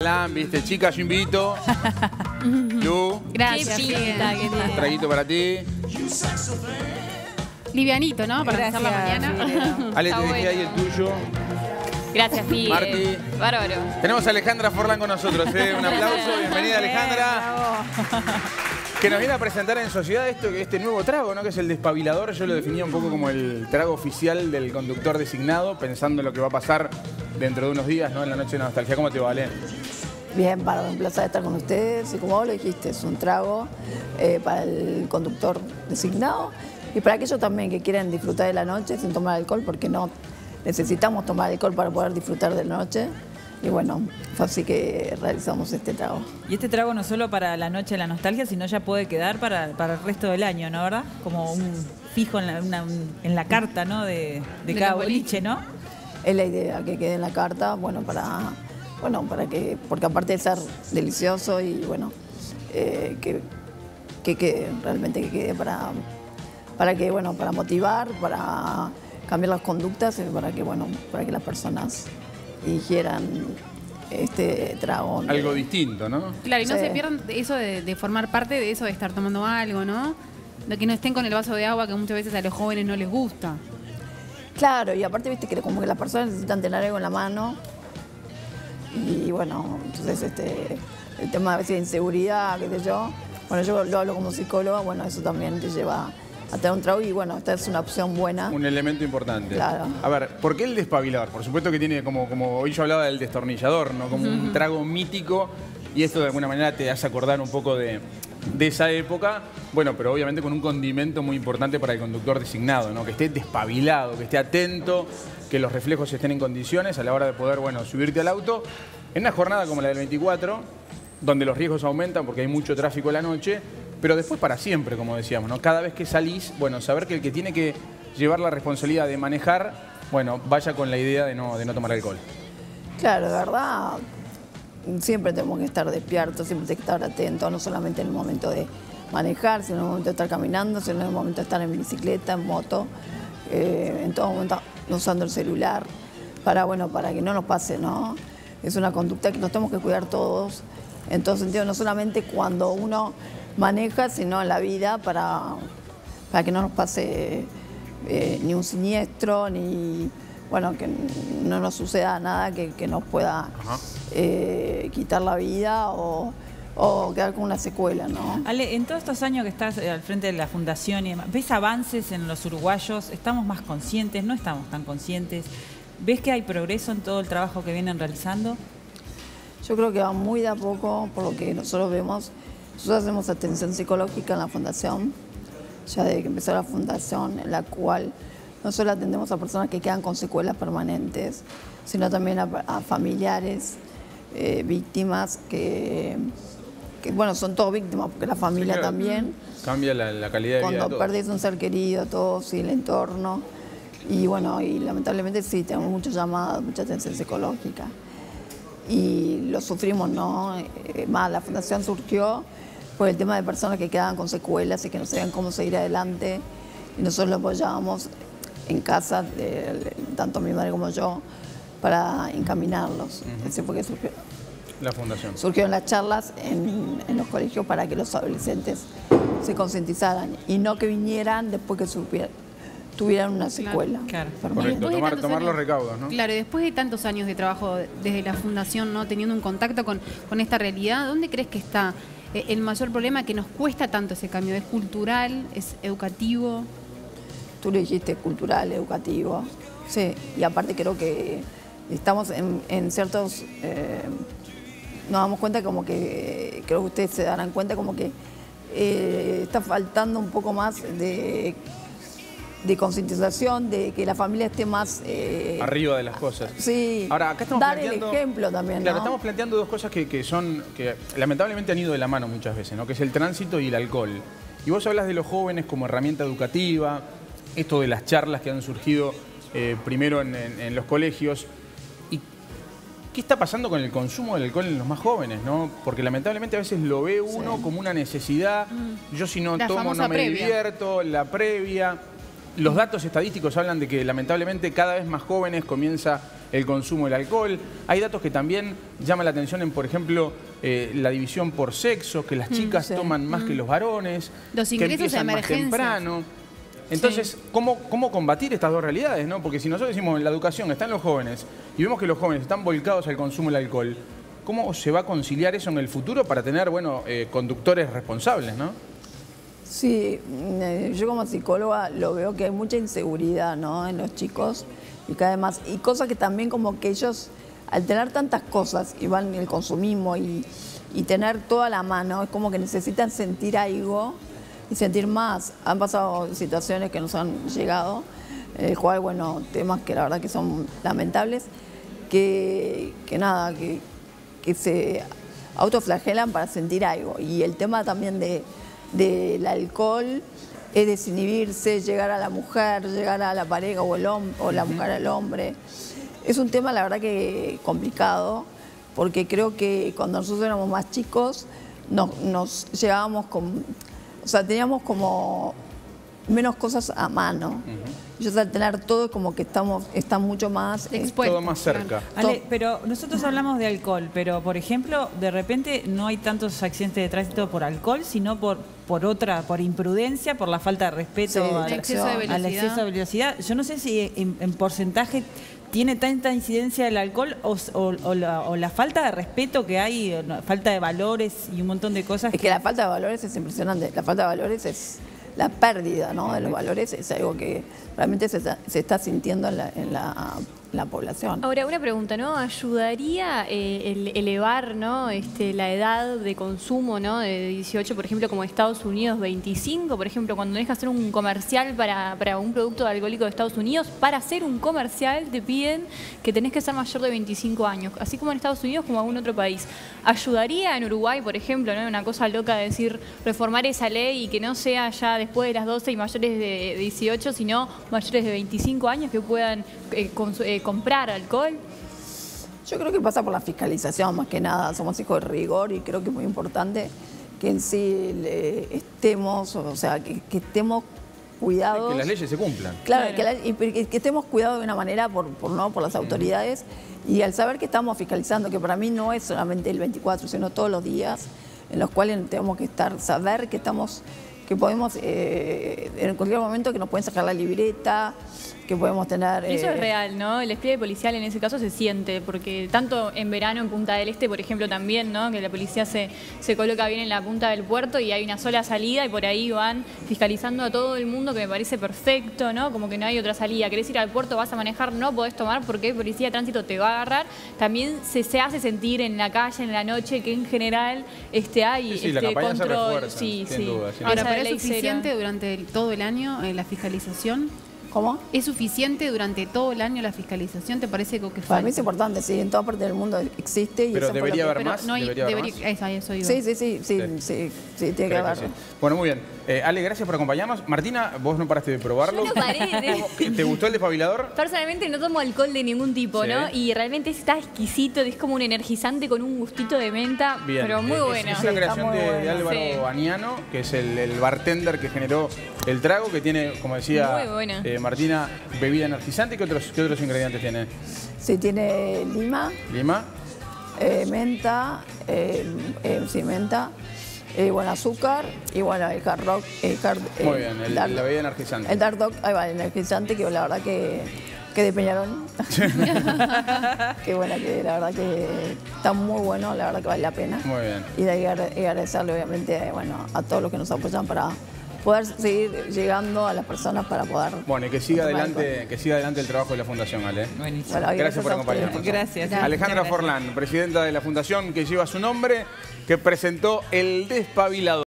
plan, viste, chicas, yo invito. Lu, Gracias, Qué Fide. pinta que tiene. un traguito para ti. Livianito, ¿no? Para empezar la mañana. Ale, te Está dejé ahí el tuyo. Gracias, Fide. Marti. Bárbaro. Tenemos a Alejandra Forlán con nosotros, ¿eh? Un aplauso, bienvenida Alejandra. Que nos viene a presentar en sociedad este nuevo trago, ¿no? Que es el despabilador. Yo lo definía un poco como el trago oficial del conductor designado, pensando en lo que va a pasar dentro de unos días, ¿no? En la noche de nostalgia. ¿Cómo te va, Ale? Bien, para un placer estar con ustedes. Y como vos lo dijiste, es un trago para el conductor designado y para aquellos también que quieren disfrutar de la noche sin tomar alcohol, porque no necesitamos tomar alcohol para poder disfrutar de la noche. Y bueno, fue así que realizamos este trago. Y este trago no solo para la noche de la nostalgia, sino ya puede quedar para el resto del año, ¿no? ¿Verdad? Como un fijo en la carta, ¿no? De cada boliche, ¿no? Es la idea que quede en la carta, bueno, para que, porque aparte de ser delicioso y bueno, que quede, realmente que quede para que, bueno, para motivar, para cambiar las conductas y para que, bueno, para que las personas ingieran este trago. Algo distinto, ¿no? Claro, y no Sí. se pierdan eso de formar parte de eso, de estar tomando algo, ¿no? De que no estén con el vaso de agua que muchas veces a los jóvenes no les gusta. Claro, y aparte, viste, que como que las personas necesitan tener algo en la mano. Y bueno, entonces el tema a veces de inseguridad, qué sé yo. Bueno, yo lo hablo como psicóloga, bueno, eso también te lleva a tener un trago y bueno, esta es una opción buena. Un elemento importante. Claro. A ver, ¿por qué el despabilador? Por supuesto que tiene como hoy yo hablaba del destornillador, ¿no? Como un trago mítico y esto de alguna manera te hace acordar un poco de esa época. Bueno, pero obviamente con un condimento muy importante para el conductor designado, ¿no? Que esté despabilado, que esté atento, que los reflejos estén en condiciones a la hora de poder, bueno, subirte al auto. En una jornada como la del 24, donde los riesgos aumentan porque hay mucho tráfico en la noche, pero después para siempre, como decíamos, ¿no? Cada vez que salís, bueno, saber que el que tiene que llevar la responsabilidad de manejar, bueno, vaya con la idea de no tomar alcohol. Claro, de verdad, siempre tenemos que estar despiertos, siempre tenemos que estar atentos, no solamente en el momento de manejar, sino en el momento de estar caminando, sino en el momento de estar en bicicleta, en moto, en todo momento no usando el celular, para que no nos pase, ¿no? Es una conducta que nos tenemos que cuidar todos, en todo sentido, no solamente cuando uno maneja, sino en la vida, para que no nos pase ni un siniestro, ni bueno, que no nos suceda nada que nos pueda quitar la vida o quedar con una secuela, ¿no? Ale, en todos estos años que estás al frente de la fundación y demás, ¿ves avances en los uruguayos? ¿Estamos más conscientes? ¿No estamos tan conscientes? ¿Ves que hay progreso en todo el trabajo que vienen realizando? Yo creo que va muy de a poco, por lo que nosotros vemos. Nosotros hacemos atención psicológica en la fundación, ya desde que empezó la fundación, en la cual no solo atendemos a personas que quedan con secuelas permanentes, sino también a familiares, víctimas, que bueno, son todos víctimas, porque la familia Sí, claro. también. Cambia la calidad de vida de Cuando todos. perdés un ser querido, todo, sí, el entorno. Y bueno, y lamentablemente sí, tenemos muchas llamadas, mucha atención psicológica. Y lo sufrimos, ¿no? Más, la fundación surgió por el tema de personas que quedaban con secuelas y que no sabían cómo seguir adelante. Y nosotros lo apoyábamos en casa, tanto mi madre como yo, para encaminarlos. Así fue que surgió. La fundación. Surgieron las charlas en los colegios para que los adolescentes se concientizaran y no que vinieran después que tuvieran una secuela. Claro. permanente. Correcto, Después de tantos tomar los años- recaudos, ¿no? Claro, y después de tantos años de trabajo desde la fundación, ¿no? Teniendo un contacto con esta realidad, ¿dónde crees que está el mayor problema que nos cuesta tanto ese cambio? ¿Es cultural? ¿Es educativo? Tú lo dijiste, cultural, educativo. Sí, y aparte creo que estamos en ciertos... nos damos cuenta como que, creo que ustedes se darán cuenta como que está faltando un poco más de concientización, de que la familia esté más... Arriba de las cosas. Sí, Ahora, acá estamos dar planteando... el ejemplo también, Claro, ¿no? estamos planteando dos cosas que lamentablemente han ido de la mano muchas veces, ¿no? Que es el tránsito y el alcohol. Y vos hablas de los jóvenes como herramienta educativa, esto de las charlas que han surgido primero en los colegios. ¿Y qué está pasando con el consumo del alcohol en los más jóvenes, no? Porque lamentablemente a veces lo ve uno como una necesidad. Yo si no La tomo famosa no me previa. divierto, la previa. Los datos estadísticos hablan de que lamentablemente cada vez más jóvenes comienza el consumo del alcohol. Hay datos que también llaman la atención en, por ejemplo, la división por sexo, que las chicas toman más que los varones, Los que ingresos de empiezan más emergencia. temprano. Entonces, ¿cómo combatir estas dos realidades, ¿no? Porque si nosotros decimos la educación está en los jóvenes y vemos que los jóvenes están volcados al consumo del alcohol, ¿cómo se va a conciliar eso en el futuro para tener, bueno, conductores responsables, ¿no? Sí, yo como psicóloga lo veo que hay mucha inseguridad, ¿no?, en los chicos y cada vez más. Y cosas que también como que ellos, al tener tantas cosas y van el consumismo y tener toda la mano, es como que necesitan sentir algo y sentir más. Han pasado situaciones que nos han llegado, cual, bueno, temas que la verdad que son lamentables, que se autoflagelan para sentir algo. Y el tema también del alcohol es desinhibirse, llegar a la mujer, llegar a la pareja o la mujer al hombre. Es un tema, la verdad, que complicado, porque creo que cuando nosotros éramos más chicos nos llegábamos con... O sea, teníamos como menos cosas a mano. Ellos al tener todo como que están mucho más... Todo más cerca. Ale, pero nosotros hablamos de alcohol, pero por ejemplo, de repente no hay tantos accidentes de tránsito por alcohol, sino por imprudencia, por la falta de respeto al exceso de velocidad. al exceso de velocidad. Yo no sé si en porcentaje tiene tanta incidencia el alcohol o la falta de respeto que hay, falta de valores y un montón de cosas. Es que la falta de valores es impresionante. La falta de valores es la pérdida, ¿no?, de los valores, es algo que realmente se está sintiendo en la población. Ahora, una pregunta, ¿no? ¿Ayudaría el elevar, ¿no?, la edad de consumo, ¿no?, de 18, por ejemplo, como Estados Unidos, 25, por ejemplo, cuando tenés que hacer un comercial para un producto alcohólico de Estados Unidos, para hacer un comercial te piden que tenés que ser mayor de 25 años, así como en Estados Unidos como en algún otro país? ¿Ayudaría en Uruguay, por ejemplo, ¿no?, una cosa loca de decir, reformar esa ley y que no sea ya después de las 12 y mayores de 18, sino mayores de 25 años que puedan comprar alcohol? Yo creo que pasa por la fiscalización, más que nada. Somos hijos de rigor y creo que es muy importante que en sí estemos, o sea, que estemos cuidados. Que las leyes se cumplan. Claro, que estemos cuidados de una manera por las autoridades, y al saber que estamos fiscalizando, que para mí no es solamente el 24, sino todos los días, en los cuales tenemos que saber que podemos, en cualquier momento que nos pueden sacar la libreta, que podemos tener... Eso es real, ¿no? El despliegue policial en ese caso se siente, porque tanto en verano en Punta del Este, por ejemplo, también, ¿no?, que la policía se coloca bien en la punta del puerto y hay una sola salida y por ahí van fiscalizando a todo el mundo, que me parece perfecto, ¿no? Como que no hay otra salida. ¿Querés ir al puerto, vas a manejar? No podés tomar porque el policía de tránsito te va a agarrar. También se hace sentir en la calle, en la noche, que en general hay la campaña control. se refuerza, sin duda. Ahora, Esa ¿pero ley es suficiente cero. durante todo el año la fiscalización? ¿Cómo? ¿Es suficiente durante todo el año la fiscalización? ¿Te parece que Para mí es importante, sí, en toda parte del mundo existe. Y Pero eso fue debería lo que- haber más. No hay, ¿Debería haber más? Eso digo. Sí, tiene que Creo que haber. sí. Bueno, muy bien. Ale, gracias por acompañarnos. Martina, vos no paraste de probarlo. Yo no paré. ¿Te gustó el despabilador? Personalmente no tomo alcohol de ningún tipo, Sí. ¿no? Y realmente está exquisito, es como un energizante con un gustito de menta, Bien. pero muy bueno. Es una Sí, creación está muy de bueno. Álvaro Sí. Aniano, que es el bartender que generó el trago, que tiene, como decía Muy bueno. Martina, bebida energizante. ¿Qué otros ingredientes tiene? Sí, tiene lima, Lima. menta, menta, bueno, azúcar y bueno, el hard rock. Muy bien, la bebida energizante. El dark rock, ahí va, el energizante, que la verdad que de Peñarol. Que bueno, que la verdad que está muy bueno, la verdad que vale la pena. Muy bien. Y de ahí agradecerle obviamente, bueno, a todos los que nos apoyan para poder seguir llegando a las personas para poder... Bueno, y que siga tomar adelante el trabajo de la Fundación, Ale. Buenísimo. Bueno, y Gracias por a ustedes. acompañarnos. Gracias. Alejandra Muchas gracias. Forlán, presidenta de la Fundación que lleva su nombre, que presentó el despabilador.